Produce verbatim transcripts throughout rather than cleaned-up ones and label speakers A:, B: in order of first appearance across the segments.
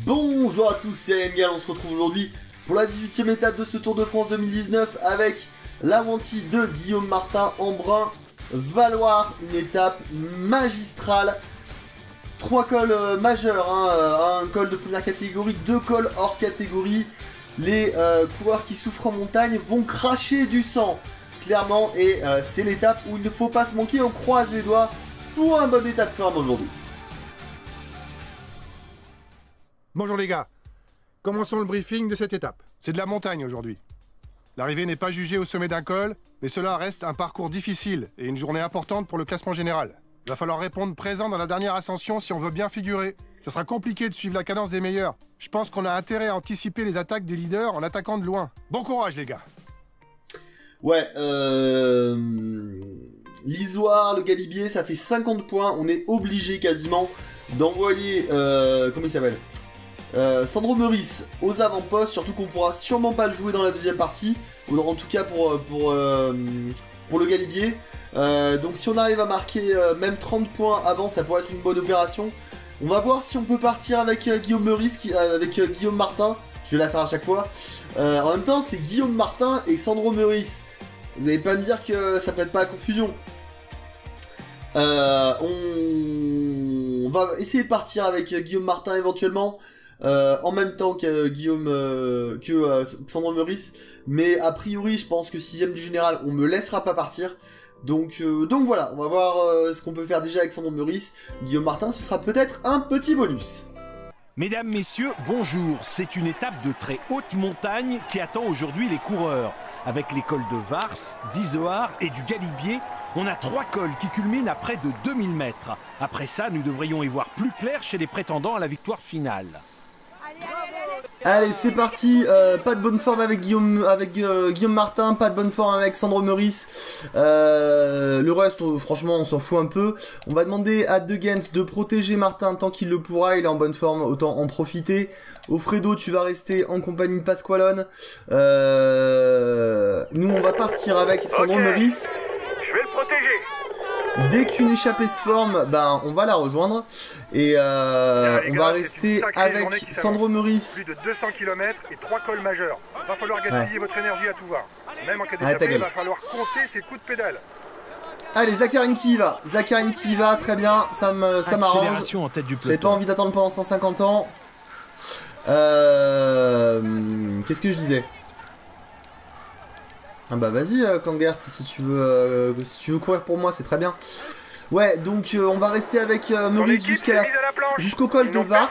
A: Bonjour à tous, c'est Rengal, on se retrouve aujourd'hui pour la dix-huitième étape de ce Tour de France deux mille dix-neuf avec la Wanty de Guillaume Martin en brun Valoir, une étape magistrale. Trois cols euh, majeurs, hein, un col de première catégorie, deux cols hors catégorie. Les euh, coureurs qui souffrent en montagne vont cracher du sang, clairement, et euh, c'est l'étape où il ne faut pas se manquer, on croise les doigts pour un bon état de forme aujourd'hui.
B: Bonjour les gars, commençons le briefing de cette étape. C'est de la montagne aujourd'hui. L'arrivée n'est pas jugée au sommet d'un col, mais cela reste un parcours difficile et une journée importante pour le classement général. Il va falloir répondre présent dans la dernière ascension si on veut bien figurer. Ça sera compliqué de suivre la cadence des meilleurs. Je pense qu'on a intérêt à anticiper les attaques des leaders en attaquant de loin. Bon courage les gars.
A: Ouais, euh... l'Isoire, le Galibier, ça fait cinquante points. On est obligé quasiment d'envoyer... Euh... Comment il s'appelle Euh, Sandro Meurice aux avant-postes, surtout qu'on pourra sûrement pas le jouer dans la deuxième partie, ou en tout cas pour, pour, euh, pour le Galibier. Euh, donc si on arrive à marquer euh, même trente points avant, ça pourrait être une bonne opération. On va voir si on peut partir avec euh, Guillaume Meurice, qui, euh, avec euh, Guillaume Martin. Je vais la faire à chaque fois. Euh, en même temps, c'est Guillaume Martin et Sandro Meurice. Vous n'allez pas me dire que ça prête pas à confusion. Euh, on... on va essayer de partir avec euh, Guillaume Martin éventuellement. Euh, en même temps que euh, Guillaume, euh, que euh, Sandro Meurice, mais a priori je pense que sixième du général on me laissera pas partir, donc, euh, donc voilà, on va voir euh, ce qu'on peut faire déjà avec Sandro Meurice. Guillaume Martin, ce sera peut-être un petit bonus.
C: Mesdames, messieurs, bonjour. C'est une étape de très haute montagne qui attend aujourd'hui les coureurs. Avec les cols de Vars, d'Izoard et du Galibier, on a trois cols qui culminent à près de deux mille mètres. Après ça, nous devrions y voir plus clair chez les prétendants à la victoire finale.
A: Allez, c'est parti, euh, pas de bonne forme avec Guillaume, avec euh, Guillaume Martin, pas de bonne forme avec Sandro Meurice. Euh, le reste, on, franchement, on s'en fout un peu. On va demander à De Gent de protéger Martin tant qu'il le pourra, il est en bonne forme, autant en profiter. Offredo, tu vas rester en compagnie de Pasqualone. Euh, nous, on va partir avec Sandro okay. Meurice.
D: Je vais le protéger.
A: Dès qu'une échappée se forme, ben, on va la rejoindre. Et euh, on va rester avec Sandro Meurice.
D: Plus de deux cents kilomètres et trois cols majeurs. Il va falloir gaspiller ouais. votre énergie à tout va. Même en cas d'échappée, il va falloir compter ses coups de pédale.
A: Allez, Zakharine qui y va. Zakharine qui y va, très bien. Ça m'arrange. J'avais pas envie d'attendre pendant cent cinquante ans. Euh, Qu'est-ce que je disais? Ah bah vas-y euh, Kangert, si tu veux euh, si tu veux courir pour moi, c'est très bien. Ouais, donc euh, on va rester avec euh, Meurice jusqu'à la, la jusqu'au col de Vars.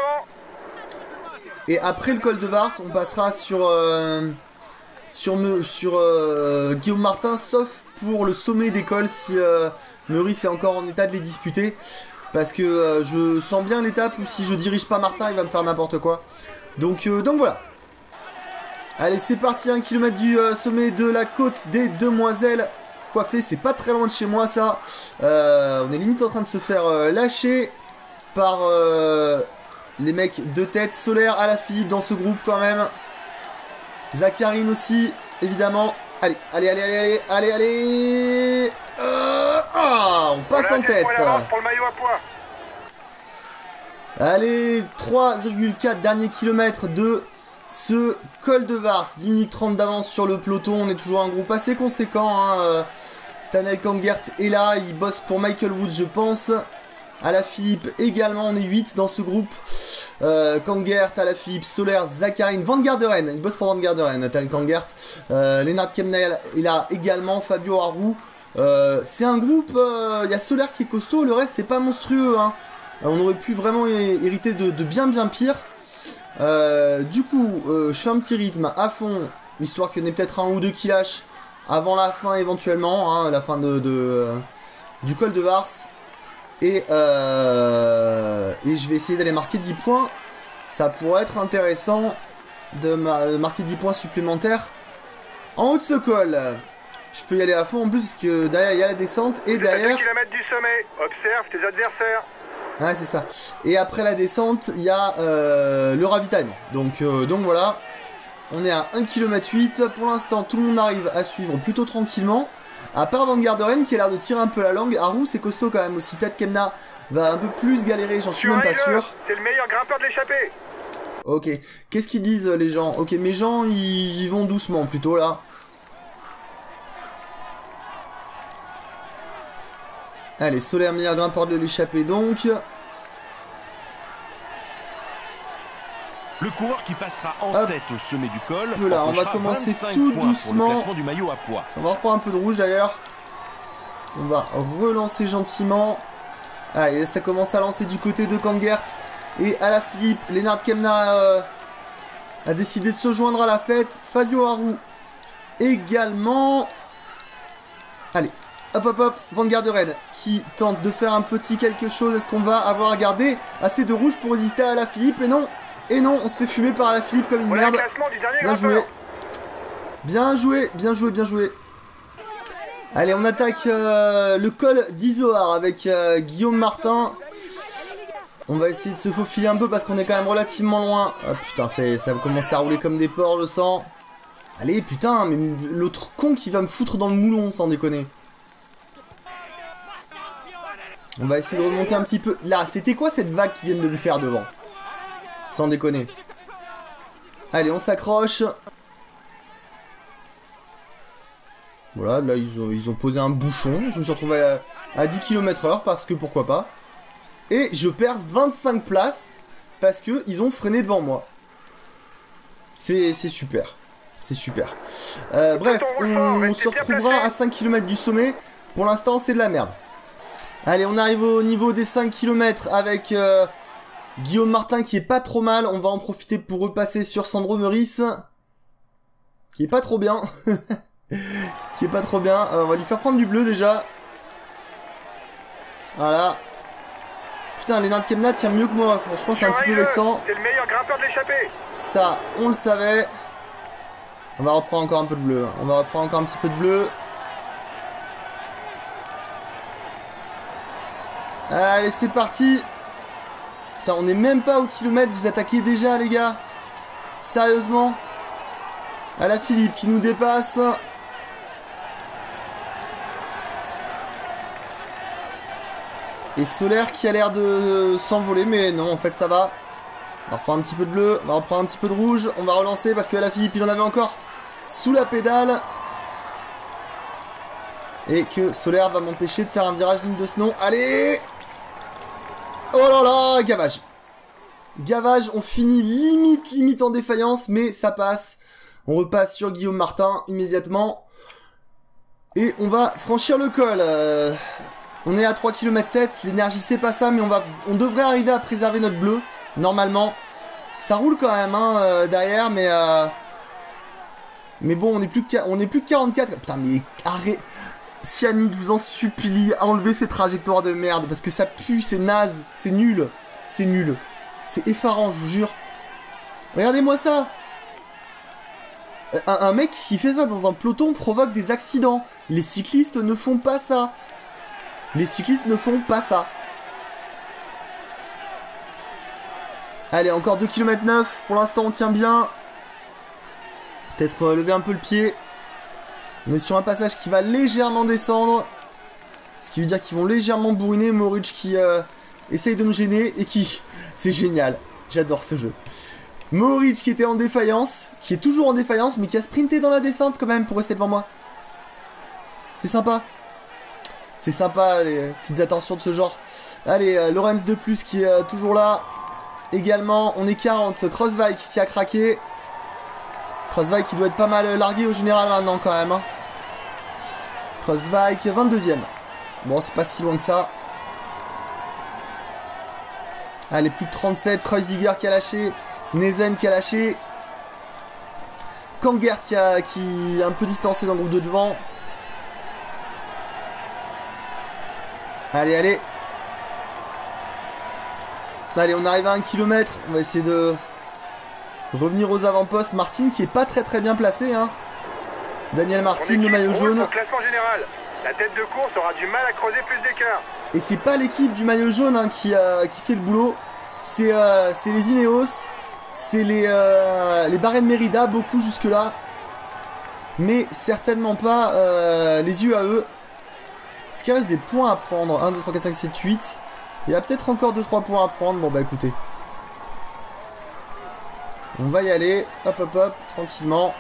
A: Et après le col de Vars, on passera sur euh, sur me sur euh, Guillaume Martin, sauf pour le sommet des cols si euh, Meurice est encore en état de les disputer, parce que euh, je sens bien l'étape où si je dirige pas Martin, il va me faire n'importe quoi. Donc euh, donc voilà. Allez, c'est parti, un kilomètre du euh, sommet de la côte des Demoiselles. Coiffé, c'est pas très loin de chez moi, ça. Euh, on est limite en train de se faire euh, lâcher par euh, les mecs de tête. Solaire à la Philippe dans ce groupe, quand même. Zakharine aussi, évidemment. Allez, allez, allez, allez, allez, allez, allez. Euh, ah, on passe voilà, en tête.
D: Pour le maillot à poids.
A: Allez, trois virgule quatre derniers kilomètres de... ce col de Vars, dix minutes trente d'avance sur le peloton. On est toujours un groupe assez conséquent, hein. euh, Tanel Kangert est là, il bosse pour Michael Woods je pense. Alaphilippe également, on est huit dans ce groupe. euh, Kangert, Alaphilippe, Solaire, Zakharine, Van Garderen, il bosse pour Van Garderen, Tanel Kangert. euh, Lennart Kemnael est là également, Fabio Aru. euh, C'est un groupe, il euh, y a Solaire qui est costaud, le reste c'est pas monstrueux, hein. euh, On aurait pu vraiment hériter de, de bien bien pire. Euh, du coup, euh, je fais un petit rythme à fond, histoire qu'il y en ait peut-être un ou deux qui lâchent avant la fin éventuellement, hein, la fin de, de euh, du col de Vars. Et, euh, et je vais essayer d'aller marquer dix points. Ça pourrait être intéressant de, ma de marquer dix points supplémentaires en haut de ce col. Je peux y aller à fond en plus parce que derrière il y a la descente et derrière...
D: deux kilomètres du sommet, observe tes adversaires.
A: Ouais, c'est ça. Et après la descente, il y a euh, le ravitaillement. Donc, euh, donc voilà. On est à un virgule huit kilomètres. Pour l'instant, tout le monde arrive à suivre plutôt tranquillement. À part Van Garderen qui a l'air de tirer un peu la langue. Aru, c'est costaud quand même aussi. Peut-être Kemna va un peu plus galérer, j'en suis même pas sûr.
D: C'est le meilleur grimpeur de l'échappée.
A: Ok. Qu'est-ce qu'ils disent les gens? Ok, mes gens, ils y vont doucement plutôt là. Allez, Solaire, meilleur grimpeur de l'échappée donc.
C: Le coureur qui passera en
A: Hop.
C: tête au sommet du col.
A: Là, on va commencer tout doucement.
C: Du maillot à poids.
A: On va reprendre un peu de rouge d'ailleurs. On va relancer gentiment. Allez, ça commence à lancer du côté de Kangert. Et Alaphilippe, Lennart Kemna euh, a décidé de se joindre à la fête. Fabio Aru également. Allez, hop hop hop, Van Garderen qui tente de faire un petit quelque chose. Est-ce qu'on va avoir à garder assez de rouge pour résister à Alaphilippe? Et non, et non, on se fait fumer par Alaphilippe comme une
D: Voilà
A: merde.
D: le classement du dernier
A: Bien
D: grimpeur.
A: joué. Bien joué, bien joué, bien joué. Allez, on attaque euh, le col d'Izoard avec euh, Guillaume Martin. On va essayer de se faufiler un peu parce qu'on est quand même relativement loin. Ah putain, ça va commencer à rouler comme des porcs, le sang. Allez, putain, mais l'autre con qui va me foutre dans le moulon, sans déconner. On va essayer de remonter un petit peu. Là, c'était quoi cette vague qui vient de me faire devant? Sans déconner. Allez, on s'accroche. Voilà, là, ils ont, ils ont posé un bouchon. Je me suis retrouvé à, à dix kilomètres heure parce que pourquoi pas. Et je perds vingt-cinq places parce que ils ont freiné devant moi. C'est super. C'est super. Euh, bref, on, on se retrouvera à cinq kilomètres du sommet. Pour l'instant, c'est de la merde. Allez, on arrive au niveau des cinq kilomètres avec euh, Guillaume Martin qui est pas trop mal. On va en profiter pour repasser sur Sandro Meurice. Qui est pas trop bien. Qui est pas trop bien. Euh, on va lui faire prendre du bleu déjà. Voilà. Putain, Lennart Kemna tire mieux que moi. Franchement, c'est un petit peu vexant.
D: C'est le meilleur grimpeur de l'échappée.
A: Ça, on le savait. On va reprendre encore un peu de bleu. On va reprendre encore un petit peu de bleu. Allez, c'est parti. Putain, on n'est même pas au kilomètre. Vous attaquez déjà, les gars. Sérieusement. Alaphilippe qui nous dépasse. Et Solaire qui a l'air de s'envoler, mais non, en fait, ça va. On va reprendre un petit peu de bleu, on va reprendre un petit peu de rouge. On va relancer parce que Alaphilippe, il en avait encore sous la pédale. Et que Solaire va m'empêcher de faire un virage digne de ce nom. Allez! Oh là là, gavage. Gavage, on finit limite, limite en défaillance, mais ça passe. On repasse sur Guillaume Martin immédiatement. Et on va franchir le col. Euh... On est à trois virgule sept kilomètres, l'énergie c'est pas ça, mais on va, on devrait arriver à préserver notre bleu, normalement. Ça roule quand même, hein, euh, derrière, mais... Euh... Mais bon, on est plus que, on est plus que quarante-quatre. Putain, mais arrête. Cyanide, vous en supplie, enlevez ces trajectoires de merde, parce que ça pue, c'est naze, c'est nul. C'est nul. C'est effarant, je vous jure. Regardez-moi ça. Un, un mec qui fait ça dans un peloton provoque des accidents. Les cyclistes ne font pas ça. Les cyclistes ne font pas ça. Allez, encore deux virgule neuf kilomètres. Pour l'instant, on tient bien. Peut-être euh, lever un peu le pied. On est sur un passage qui va légèrement descendre. Ce qui veut dire qu'ils vont légèrement bourriner. Mohoric qui euh, essaye de me gêner. Et qui... C'est génial. J'adore ce jeu. Mohoric qui était en défaillance. Qui est toujours en défaillance. Mais qui a sprinté dans la descente quand même pour rester devant moi. C'est sympa. C'est sympa, les petites attentions de ce genre. Allez, euh, Lorenz de plus qui est euh, toujours là. Également, on est quarante. Crossvike qui a craqué. Crossvike qui doit être pas mal largué au général maintenant quand même. Hein. Crossvike, vingt-deuxième. Bon, c'est pas si loin que ça. Allez, plus de trente-sept. Kreuziger qui a lâché. Nezen qui a lâché. Kangert qui, a, qui est un peu distancé dans le groupe de devant. Allez, allez. Allez, on arrive à un kilomètre. On va essayer de revenir aux avant-postes. Martin qui est pas très très bien placé. Hein. Daniel Martin, le maillot jaune.
D: Au classement général. La tête de course aura du mal à creuser plus d'écart.
A: Et c'est pas l'équipe du maillot jaune hein, qui, euh, qui fait le boulot. C'est euh, les Ineos. C'est les, euh, les Bahrain Merida, beaucoup jusque-là. Mais certainement pas euh, les U A E. Est-ce qu'il reste des points à prendre? un, deux, trois, quatre, cinq, sept, huit. Il y a peut-être encore deux trois points à prendre. Bon bah écoutez. On va y aller. Hop, hop, hop. Tranquillement.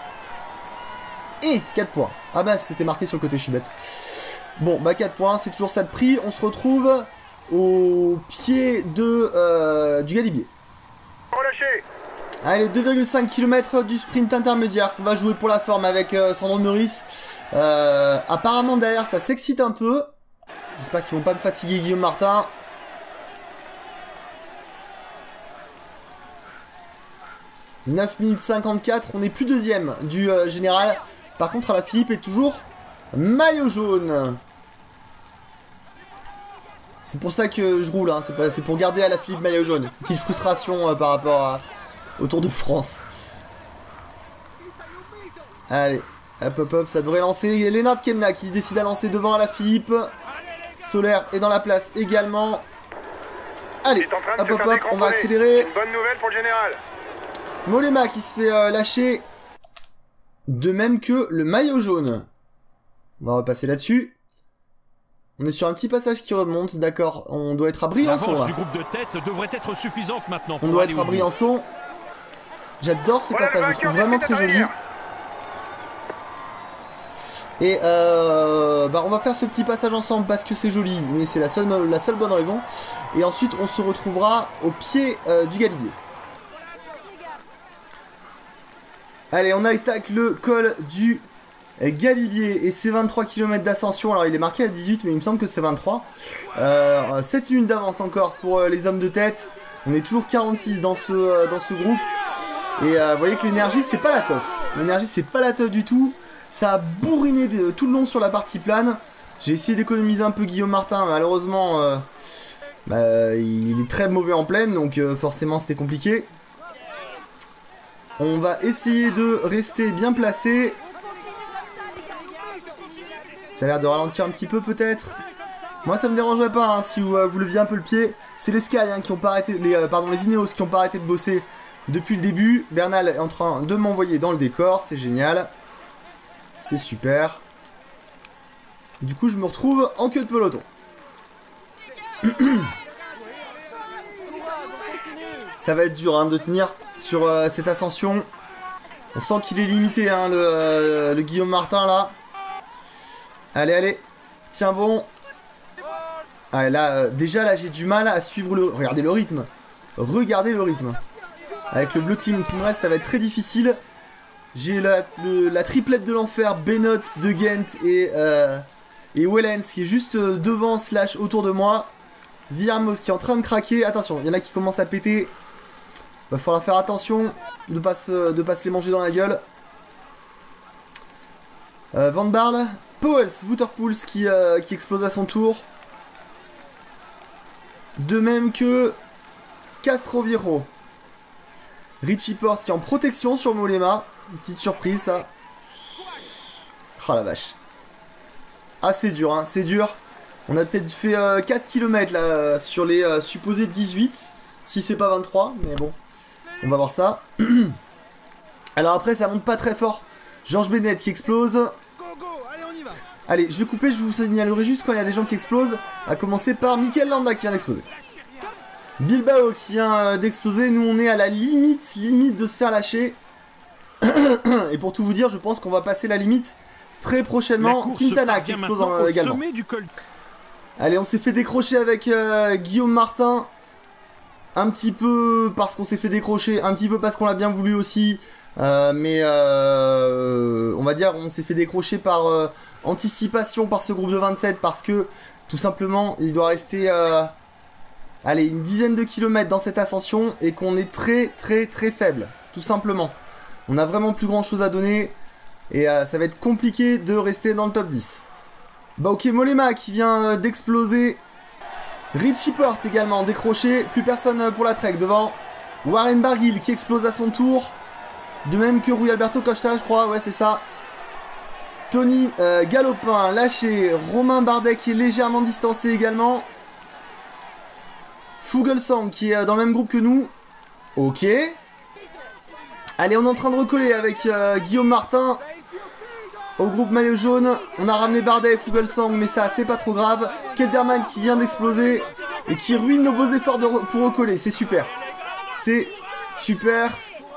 A: Et quatre points. Ah bah, c'était marqué sur le côté, je suis bête. Bon, bah quatre points, c'est toujours ça de prix. On se retrouve au pied de euh, du Galibier.
D: Relâchez.
A: Allez, deux virgule cinq kilomètres du sprint intermédiaire qu'on va jouer pour la forme avec euh, Sandro Meurice. Euh, apparemment, derrière, ça s'excite un peu. J'espère qu'ils vont pas me fatiguer, Guillaume Martin. neuf minutes cinquante-quatre, on n'est plus deuxième du euh, général. Par contre, Alaphilippe est toujours maillot jaune. C'est pour ça que je roule, hein. C'est pour garder Alaphilippe maillot jaune. Une petite frustration euh, par rapport à, au Tour de France. Allez, hop hop hop, ça devrait lancer. Lennart Kemna qui se décide à lancer devant Alaphilippe. Solaire est dans la place également. Allez, hop hop hop, on va accélérer.
D: Une bonne nouvelle pour le général.
A: Mollema qui se fait euh, lâcher. De même que le maillot jaune. On va repasser là-dessus. On est sur un petit passage qui remonte, d'accord. On doit être à Briançon.
C: L'avance du groupe de tête devrait être suffisante maintenant.
A: On doit être à Briançon. J'adore ce passage, je le trouve vraiment très joli. Et euh, bah on va faire ce petit passage ensemble parce que c'est joli, mais c'est la seule, la seule bonne raison. Et ensuite on se retrouvera au pied euh, du Galibier. Allez, on attaque le col du Galibier et c'est vingt-trois kilomètres d'ascension. Alors il est marqué à dix-huit, mais il me semble que c'est vingt-trois. euh, sept minutes d'avance encore pour euh, les hommes de tête. On est toujours quarante-six dans ce, euh, dans ce groupe. Et euh, vous voyez que l'énergie c'est pas la teuf. L'énergie c'est pas la teuf du tout. Ça a bourriné de, tout le long sur la partie plane. J'ai essayé d'économiser un peu Guillaume Martin. Malheureusement euh, bah, il est très mauvais en plaine. Donc euh, forcément c'était compliqué. On va essayer de rester bien placé. Ça a l'air de ralentir un petit peu peut-être. Moi ça me dérangerait pas hein, si vous, euh, vous leviez un peu le pied. C'est les Sky hein, qui ont pas arrêté. Les, euh, pardon, les Ineos qui ont pas arrêté de bosser depuis le début. Bernal est en train de m'envoyer dans le décor. C'est génial. C'est super. Du coup je me retrouve en queue de peloton. Ça va être dur hein, de tenir sur euh, cette ascension. On sent qu'il est limité hein, le, euh, le Guillaume Martin là. Allez allez. Tiens bon. Ah, là, euh, déjà là j'ai du mal à suivre le... Regardez le rythme. Regardez le rythme. Avec le bleu qui me reste ça va être très difficile. J'ai la, le, la triplette de l'enfer, Benoît, De Gent et, euh, et Wellens qui est juste devant slash autour de moi. Villarmos qui est en train de craquer. Attention, il y en a qui commencent à péter. Va falloir faire attention de ne pas, se, de pas se les manger dans la gueule. Euh, Van Barle, Powels, Wouterpools qui, euh, qui explose à son tour. De même que Castroviro. Richie Porte qui est en protection sur Mollema. Une petite surprise ça. Oh la vache. Ah c'est dur hein, c'est dur. On a peut-être fait euh, quatre kilomètres là euh, sur les euh, supposés dix-huit. Si c'est pas vingt-trois, mais bon. On va voir ça. Alors après ça monte pas très fort. Georges Bennett qui explose. Allez je vais couper, je vous signalerai juste quand il y a des gens qui explosent. À commencer par Mikel Landa qui vient d'exploser. Bilbao qui vient euh, d'exploser. Nous on est à la limite, limite de se faire lâcher. Et pour tout vous dire, je pense qu'on va passer la limite très prochainement. Quintana qui explose euh, également. Allez, on s'est fait décrocher avec euh, Guillaume Martin. Un petit peu parce qu'on s'est fait décrocher, un petit peu parce qu'on l'a bien voulu aussi. Euh, mais euh, on va dire on s'est fait décrocher par euh, anticipation par ce groupe de vingt-sept. Parce que tout simplement, il doit rester euh, allez, une dizaine de kilomètres dans cette ascension. Et qu'on est très très très faible, tout simplement. On a vraiment plus grand chose à donner. Et euh, ça va être compliqué de rester dans le top dix. Bah ok, Mollema qui vient euh, d'exploser. Richie Porte également décroché. Plus personne euh, pour la trek devant. Warren Barguil qui explose à son tour. De même que Rui Alberto Costa je crois. Ouais c'est ça. Tony euh, Galopin lâché. Romain Bardet qui est légèrement distancé également. Fuglsang qui est euh, dans le même groupe que nous. Ok. Allez, on est en train de recoller avec euh, Guillaume Martin au groupe maillot jaune. On a ramené Bardet et Fuglsang, mais ça, c'est pas trop grave. Kelderman qui vient d'exploser et qui ruine nos beaux efforts de re pour recoller. C'est super. C'est super.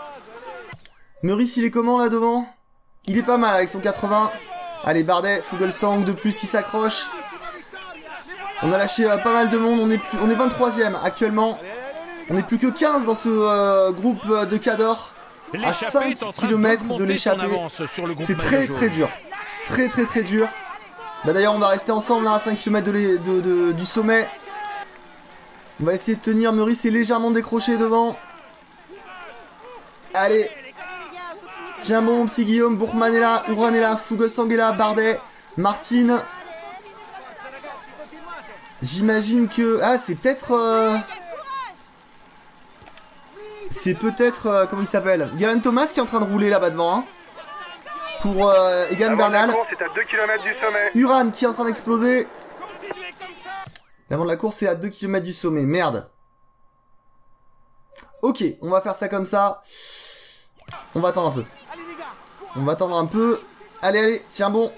A: Meurice, il est comment là devant? Il est pas mal avec son quatre-vingts. Allez, Bardet, Fuglsang de plus qui s'accroche. On a lâché euh, pas mal de monde, on est, plus, on est vingt-troisième actuellement. On est plus que quinze dans ce euh, groupe de Cador. À cinq kilomètres de l'échappée. C'est très très dur. Très très très dur. Bah d'ailleurs on va rester ensemble là à cinq kilomètres de de, de, du sommet. On va essayer de tenir. Meurice est légèrement décroché devant. Allez. Tiens bon petit Guillaume. Bourgman est là. Ouran est là. Fuglsang est là. Bardet. Martin. J'imagine que... Ah c'est peut-être... Euh... C'est peut-être... Euh, comment il s'appelle? Geraint Thomas qui est en train de rouler là-bas devant. Hein. Pour euh, Egan Bernal. Uran qui est en train d'exploser. L'avant de la course c'est à deux kilomètres du sommet. Merde. Ok, on va faire ça comme ça. On va attendre un peu. On va attendre un peu. Allez, allez, tiens bon.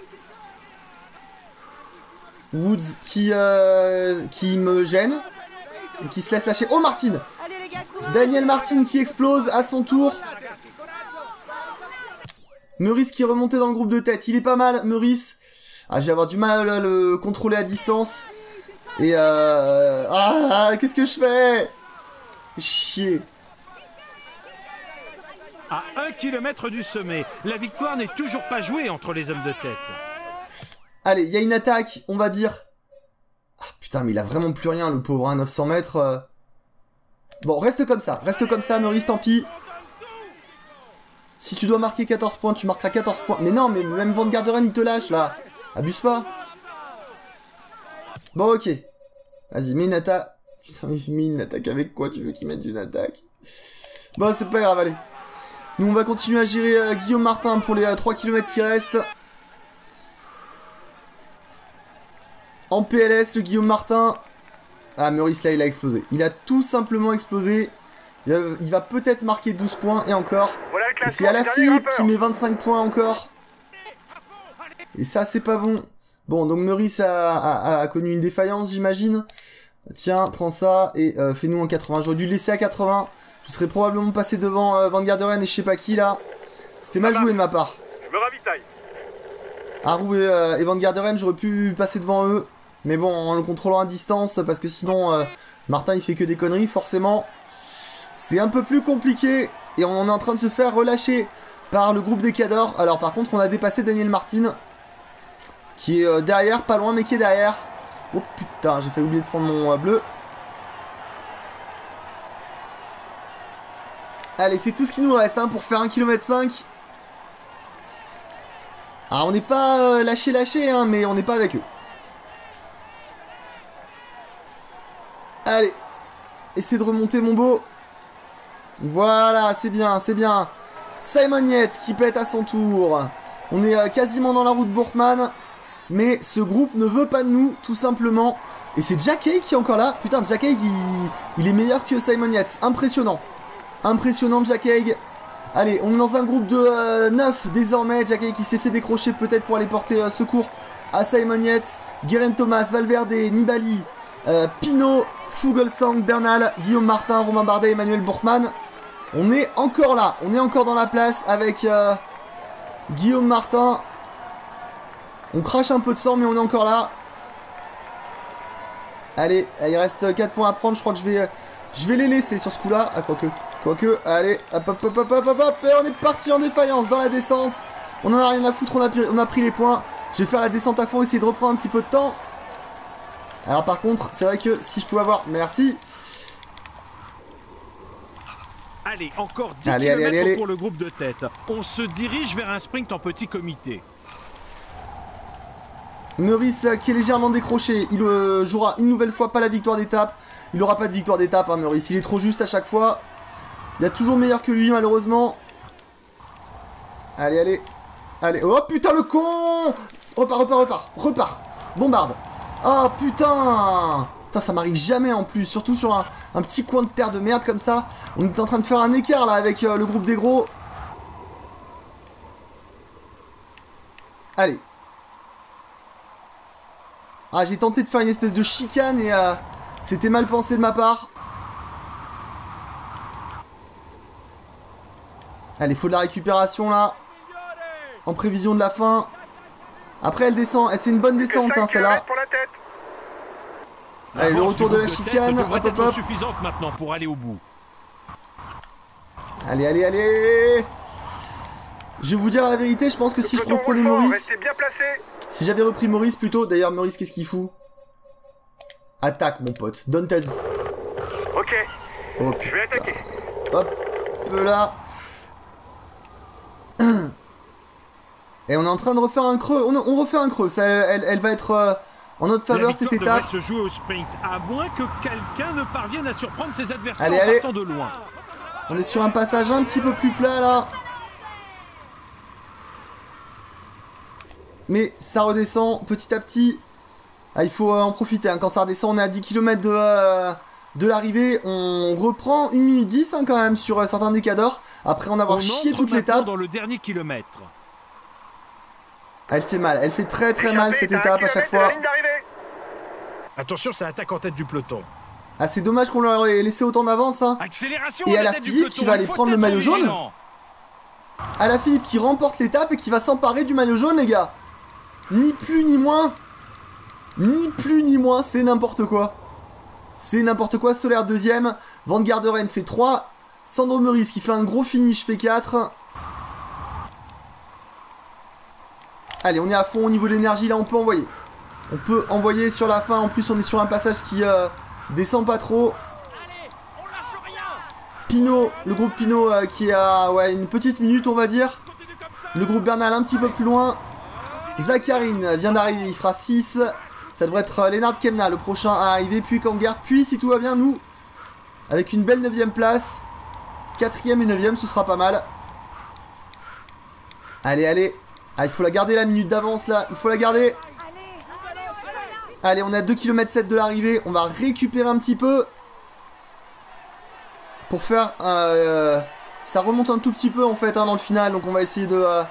A: Woods qui, euh, qui me gêne. Qui se laisse lâcher. Oh, Martin. Daniel Martin qui explose à son tour. Meurice qui est remonté dans le groupe de tête. Il est pas mal, Meurice. Ah, je vais avoir du mal à le, le contrôler à distance. Et euh... Ah, qu'est-ce que je fais? Fais chier.
C: À un kilomètre du sommet, la victoire n'est toujours pas jouée entre les hommes de tête.
A: Allez, il y a une attaque, on va dire. Ah putain, mais il a vraiment plus rien, le pauvre, hein, neuf cents mètres. Euh... Bon, reste comme ça, reste comme ça, Meurice, tant pis. Si tu dois marquer quatorze points, tu marqueras quatorze points. Mais non, mais même Van Garderen, il te lâche, là. Abuse pas. Bon, ok. Vas-y, mets une attaque. Putain, mais mets une attaque avec quoi? Tu veux qu'il mette une attaque? Bon, c'est pas grave, allez. Nous, on va continuer à gérer euh, Guillaume Martin pour les euh, trois kilomètres qui restent. En P L S, le Guillaume Martin. Ah, Meurice, là, il a explosé. Il a tout simplement explosé. Il va, il va peut-être marquer douze points, et encore.
D: Voilà,
A: et c'est Alaphilippe qui met vingt-cinq points encore. Et ça, c'est pas bon. Bon, donc Meurice a, a, a connu une défaillance, j'imagine. Tiens, prends ça et euh, fais-nous en quatre-vingts. J'aurais dû le laisser à quatre-vingts. Je serais probablement passé devant euh, Van Garderen et je sais pas qui, là. C'était mal joué de ma part.
D: Je me ravitaille.
A: Arroux et, euh, et Van Garderen, j'aurais pu passer devant eux. Mais bon, en le contrôlant à distance, parce que sinon, euh, Martin, il fait que des conneries, forcément. C'est un peu plus compliqué. Et on est en train de se faire relâcher par le groupe des Cador. Alors, par contre, on a dépassé Daniel Martin. Qui est euh, derrière, pas loin, mais qui est derrière. Oh putain, j'ai failli oublier de prendre mon euh, bleu. Allez, c'est tout ce qui nous reste hein, pour faire un kilomètre cinq. Alors, on n'est pas euh, lâché lâché, hein, mais on n'est pas avec eux. Allez, essaie de remonter mon beau. Voilà, c'est bien, c'est bien. Simon Yates qui pète à son tour. On est euh, quasiment dans la route Bourgman. Mais ce groupe ne veut pas de nous, tout simplement. Et c'est Jack Haig qui est encore là. Putain, Jack Haig, il, il est meilleur que Simon Yates. Impressionnant. Impressionnant, Jack Haig. Allez, on est dans un groupe de euh, neuf désormais. Jack Haig qui s'est fait décrocher peut-être pour aller porter euh, secours à Simon Yates. Geraint Thomas, Valverde, Nibali, euh, Pinot, Fuglsang, Bernal, Guillaume Martin, Romain Bardet, Emmanuel Bourgman. On est encore là. On est encore dans la place avec euh, Guillaume Martin. On crache un peu de sang, mais on est encore là. Allez, il reste quatre points à prendre. Je crois que je vais, je vais les laisser sur ce coup-là. Ah, quoique. Quoique, allez. Hop, hop, hop, hop, hop, hop, hop. Et on est parti en défaillance dans la descente. On en a rien à foutre. On a, on a pris les points. Je vais faire la descente à fond, essayer de reprendre un petit peu de temps. Alors, par contre, c'est vrai que si je pouvais avoir... Merci.
C: Allez, encore dix
A: allez, allez, allez, allez.
C: pour le groupe de tête. On se dirige vers un sprint en petit comité.
A: Meurice qui est légèrement décroché, il euh, jouera une nouvelle fois pas la victoire d'étape. Il n'aura pas de victoire d'étape, hein, Meurice. Il est trop juste à chaque fois. Il y a toujours meilleur que lui, malheureusement. Allez, allez. Allez. Oh putain, le con! Repart, repart, repart. Repart. Bombarde. Oh putain! Putain, ça m'arrive jamais en plus. Surtout sur un, un petit coin de terre de merde comme ça. On est en train de faire un écart là avec euh, le groupe des gros. Allez. Ah, j'ai tenté de faire une espèce de chicane et euh, c'était mal pensé de ma part. Allez, faut de la récupération là. En prévision de la fin. Après, elle descend. C'est une bonne descente, hein, celle-là. Allez, le retour de la chicane. Hop, hop, hop.
C: Suffisante maintenant pour aller au bout.
A: Allez, allez, allez. Je vais vous dire la vérité, je pense que si je reprenais Maurice... Si j'avais repris Maurice plutôt... D'ailleurs, Maurice, qu'est-ce qu'il fout? Attaque, mon pote. Donne ta vie.
D: Ok.
A: Oh,
D: je vais attaquer.
A: Hop là. Et on est en train de refaire un creux. On, on refait un creux. Ça, elle, elle va être euh, en notre faveur cette étape.
C: Se jouer au sprint, à moins que quelqu'un ne parvienne à surprendre ses adversaires
A: allez,
C: en
A: allez.
C: partant de loin.
A: On est sur un passage un petit peu plus plat là. Mais ça redescend petit à petit. Ah, il faut euh, en profiter. Hein. Quand ça redescend, on est à dix kilomètres de, euh, de l'arrivée. On reprend une minute dix hein, quand même sur euh, certains décadors. Après en avoir
C: on
A: chié toute l'étape.
C: Dans le dernier kilomètre.
A: Elle fait mal. Elle fait très très mal cette étape à chaque fois.
C: Attention, ça attaque en tête du peloton.
A: Ah, c'est dommage qu'on leur ait laissé autant d'avance. Hein. Et à la Philippe qui va aller prendre le maillot jaune. À la Philippe qui remporte l'étape et qui va s'emparer du maillot jaune, les gars. Ni plus ni moins. Ni plus ni moins, c'est n'importe quoi. C'est n'importe quoi. Solaire deuxième. Van Garderen fait trois. Sandro Meurice qui fait un gros finish fait quatre. Allez, on est à fond au niveau de l'énergie. Là, on peut envoyer. On peut envoyer sur la fin. En plus, on est sur un passage qui euh, descend pas trop. Pinot, le groupe Pinot euh, qui a ouais, une petite minute, on va dire. Le groupe Bernal un petit peu plus loin. Zakharine vient d'arriver, il fera six. Ça devrait être Lennart Kemna, le prochain à arriver. Puis Kangert, puis si tout va bien, nous, avec une belle neuvième place. Quatrième et neuvième, ce sera pas mal. Allez, allez. Ah, il faut la garder la minute d'avance là. Il faut la garder. Allez, on est à deux kilomètres sept de l'arrivée. On va récupérer un petit peu. Pour faire... Euh, ça remonte un tout petit peu en fait hein, dans le final. Donc on va essayer de... Euh,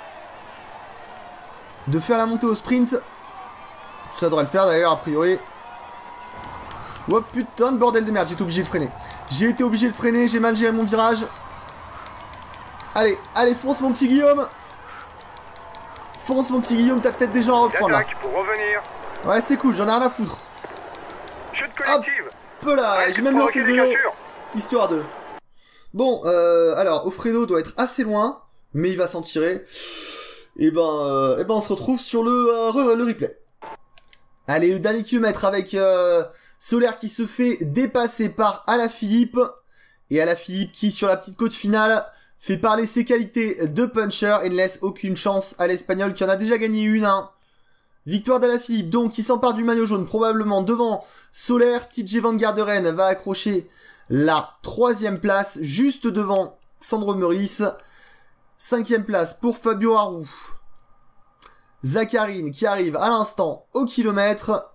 A: de faire la montée au sprint. Ça devrait le faire d'ailleurs a priori. Oh putain de bordel de merde. J'ai été obligé de freiner. J'ai été obligé de freiner. J'ai mal géré mon virage. Allez, allez, fonce mon petit Guillaume. Fonce mon petit Guillaume. T'as peut-être des gens à reprendre là.
D: Pour revenir.
A: Ouais, c'est cool. J'en ai rien à foutre.
D: Chute collective.
A: Hop là. J'ai même lancé le vélo. Histoire de... Bon, euh, alors, Offredo doit être assez loin, mais il va s'en tirer. Et ben, euh, et ben, on se retrouve sur le, euh, le replay. Allez, le dernier kilomètre avec euh, Solaire qui se fait dépasser par Alaphilippe. Et Alaphilippe qui, sur la petite côte finale, fait parler ses qualités de puncher et ne laisse aucune chance à l'Espagnol qui en a déjà gagné une. Hein. Victoire d'Alaphilippe, donc, qui s'empare du maillot jaune, probablement devant Solaire. T J Van Garderen va accrocher la troisième place, juste devant Sandro Meurice. Cinquième place pour Fabio Aru. Zakharine qui arrive à l'instant au kilomètre.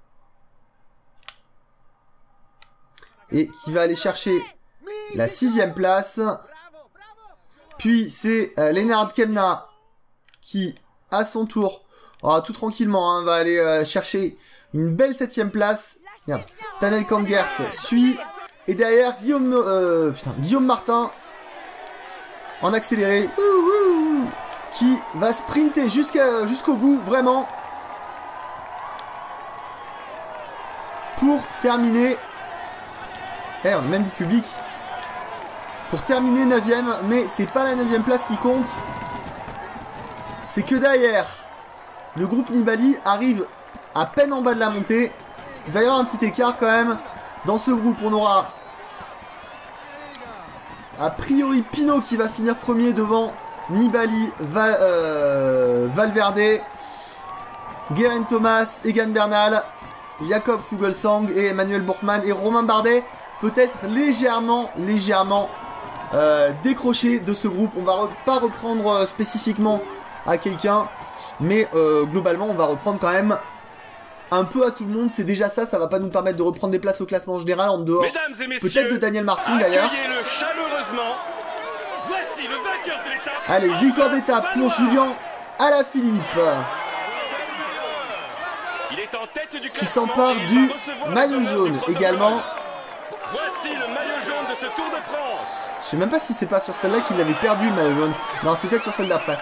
A: Et qui va aller chercher la sixième place. Puis c'est euh, Lennart Kemna qui, à son tour, oh, tout tranquillement, hein, va aller euh, chercher une belle septième place. Merde. Tanel Kangert suit. Et derrière, Guillaume, euh, putain, Guillaume Martin, en accéléré, qui va sprinter jusqu'à, jusqu'au bout, vraiment, pour terminer. Eh, on a même du public. Pour terminer neuvième, mais c'est pas la neuvième place qui compte. C'est que derrière, le groupe Nibali arrive à peine en bas de la montée. Il va y avoir un petit écart quand même. Dans ce groupe, on aura a priori Pinot qui va finir premier devant Nibali, Val, euh, Valverde, Geraint Thomas, Egan Bernal, Jakob Fuglsang et Emmanuel Bourkman et Romain Bardet. Peut-être légèrement, légèrement euh, décroché de ce groupe. On va re pas reprendre euh, spécifiquement à quelqu'un, mais euh, globalement, on va reprendre quand même un peu à tout le monde. C'est déjà ça, ça va pas nous permettre de reprendre des places au classement général en dehors peut-être de Daniel Martin d'ailleurs. Allez, victoire d'étape pour Julian Alaphilippe qui s'empare du maillot jaune également.
E: Voici le maillot jaune de ce Tour de France.
A: Je sais même pas si c'est pas sur celle-là qu'il avait perdu le maillot jaune. Non, c'était sur celle d'après.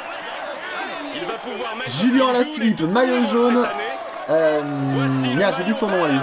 A: Julien Alaphilippe, maillot jaune. Euh, merde, j'oublie son nom à lui.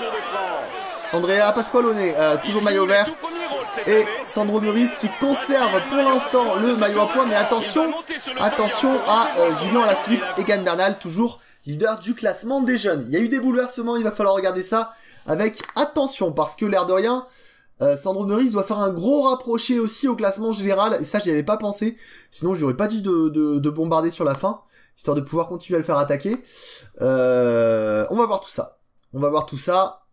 A: Andrea Pasqualone, euh, toujours maillot vert. Et Sandro Meurice qui conserve pour l'instant le maillot à points. Mais attention, attention à euh, Julien Alaphilippe, Egan Bernal, toujours leader du classement des jeunes. Il y a eu des bouleversements, il va falloir regarder ça avec attention. Parce que l'air de rien, euh, Sandro Meurice doit faire un gros rapproché aussi au classement général. Et ça, j'y avais pas pensé. Sinon, j'aurais pas dû de, de, de bombarder sur la fin. Histoire de pouvoir continuer à le faire attaquer. Euh, on va voir tout ça. On va voir tout ça.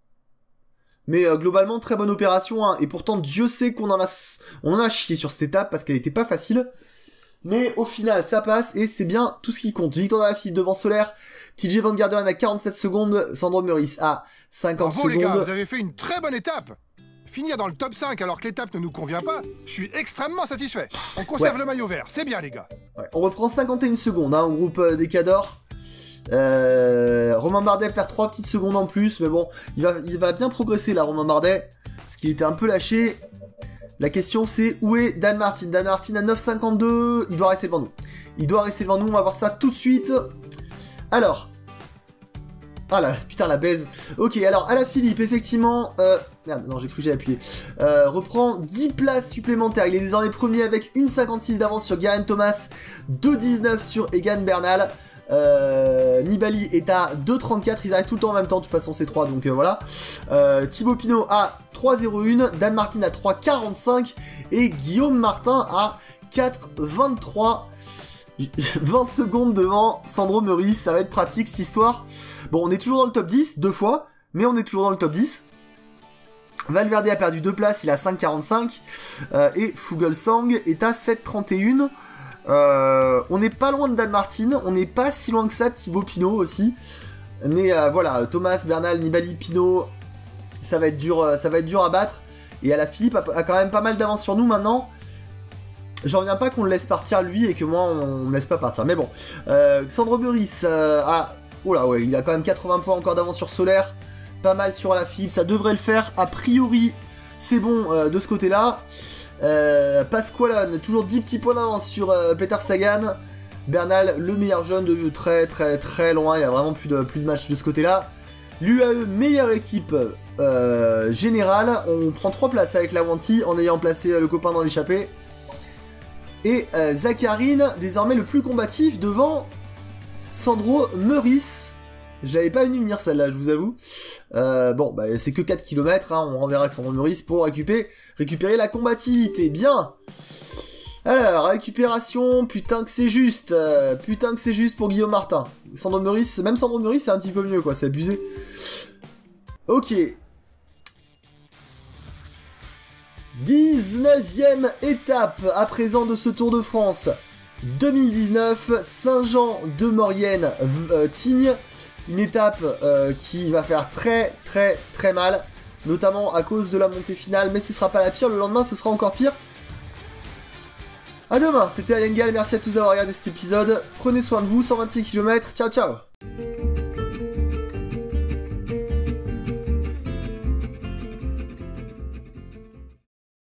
A: Mais euh, globalement, très bonne opération. Hein. Et pourtant, Dieu sait qu'on en a, on en a chié sur cette étape parce qu'elle était pas facile. Mais au final, ça passe et c'est bien tout ce qui compte. Victor Alaphilippe devant Solaire. T J Van Garderen à quarante-sept secondes. Sandro Meurice à cinquante
B: Bravo,
A: secondes.
B: Les gars, vous avez fait une très bonne étape. Finir dans le top cinq alors que l'étape ne nous convient pas, je suis extrêmement satisfait. On conserve ouais. le maillot vert, c'est bien les gars. Ouais.
A: On reprend cinquante et une secondes hein, au groupe euh, des Cadors. Euh, Romain Bardet perd trois petites secondes en plus, mais bon, il va, il va bien progresser là, Romain Bardet, parce qu'il était un peu lâché. La question c'est où est Dan Martin? Dan Martin à neuf cinquante-deux, il doit rester devant nous. Il doit rester devant nous, on va voir ça tout de suite. Alors... Ah là, putain la baise. Ok, alors Alaphilippe, effectivement... Euh... Merde, non, j'ai cru que j'ai appuyé. Euh, reprend dix places supplémentaires. Il est désormais premier avec une cinquante-six d'avance sur Geraint Thomas, deux dix-neuf sur Egan Bernal. Euh, Nibali est à deux trente-quatre, ils arrivent tout le temps en même temps, de toute façon c'est trois, donc euh, voilà. Euh, Thibaut Pinot à trois zéro un, Dan Martin à trois quarante-cinq et Guillaume Martin à quatre vingt-trois. vingt secondes devant Sandro Meurice, ça va être pratique cette histoire. Bon, on est toujours dans le top dix, deux fois, mais on est toujours dans le top dix. Valverde a perdu deux places, il a cinq quarante-cinq, euh, et Fuglsang est à sept trente et un. Euh, on n'est pas loin de Dan Martin, on n'est pas si loin que ça de Thibaut Pinot aussi. Mais euh, voilà, Thomas, Bernal, Nibali, Pinot, ça va être dur, euh, ça va être dur à battre. Et Alaphilippe a, a quand même pas mal d'avance sur nous maintenant. J'en reviens pas qu'on le laisse partir lui et que moi on ne laisse pas partir. Mais bon, euh, Sandro Meurice euh, a... Oh là ouais, il a quand même quatre-vingts points encore d'avance sur Solaire. Pas mal sur Alaphilippe, ça devrait le faire. A priori, c'est bon euh, de ce côté-là. Euh, Pasqualone, toujours dix petits points d'avance sur euh, Peter Sagan. Bernal, le meilleur jeune de très très très loin. Il y a vraiment plus de, plus de matchs de ce côté-là. L'U A E, meilleure équipe euh, générale. On prend trois places avec la Wanty en ayant placé euh, le copain dans l'échappée. Et euh, Zakharine, désormais le plus combatif devant Sandro Meurice. Je l'avais pas vu venir celle-là, je vous avoue. Euh, bon, bah, c'est que quatre kilomètres, hein, on renverra que Sandro Meurice pour récupérer, récupérer la combativité. Bien. Alors, récupération, putain que c'est juste. Euh, putain que c'est juste pour Guillaume Martin. Sandro Meurice, même Sandro Meurice, c'est un petit peu mieux, quoi, c'est abusé. Ok. dix-neuvième étape à présent de ce Tour de France deux mille dix-neuf, Saint-Jean-de-Maurienne, euh, Tignes. Une étape euh, qui va faire très très très mal, notamment à cause de la montée finale, mais ce sera pas la pire, le lendemain ce sera encore pire. A demain, c'était Ayengal, merci à tous d'avoir regardé cet épisode, prenez soin de vous, cent vingt-six kilomètres, ciao ciao.